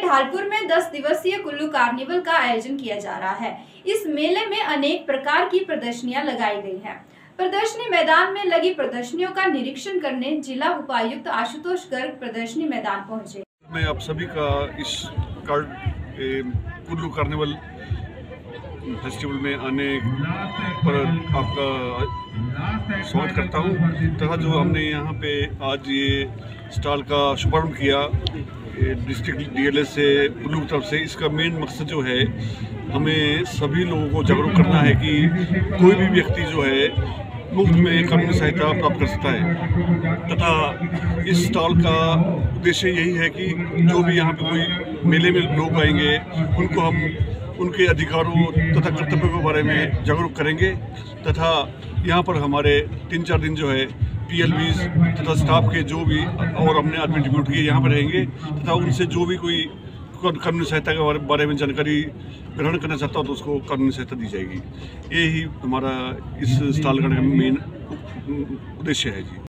निढालपुर में 10 दिवसीय कुल्लू कार्निवल का आयोजन किया जा रहा है। इस मेले में अनेक प्रकार की प्रदर्शनियां लगाई गई हैं। प्रदर्शनी मैदान में लगी प्रदर्शनियों का निरीक्षण करने जिला उपायुक्त आशुतोष गर्ग प्रदर्शनी मैदान पहुंचे। मैं आप सभी का इस कुल्लू कार्निवल फेस्टिवल में आने पर आपका स्वागत करता हूँ। तथा जो हमने यहाँ पे आज ये स्टॉल का शुभारंभ किया डिस्ट्रिक्ट DLS से कुल्लू की तरफ से, इसका मेन मकसद जो है हमें सभी लोगों को जागरूक करना है कि कोई भी व्यक्ति जो है मुफ्त में कानूनी सहायता प्राप्त कर सकता है। तथा इस स्टॉल का उद्देश्य यही है कि जो भी यहाँ पे कोई मेले में लोग आएंगे उनको हम उनके अधिकारों तथा कर्तव्यों के बारे में जागरूक करेंगे। तथा यहाँ पर हमारे 3-4 दिन जो है PLBs तथा स्टाफ के जो भी और हमने आदमी डिप्यूट किए यहाँ पर रहेंगे तथा उनसे जो भी कोई कानूनी सहायता के बारे में जानकारी ग्रहण करना चाहता हो तो उसको कानूनी सहायता दी जाएगी। यही हमारा इस स्टॉल का मेन उद्देश्य है जी।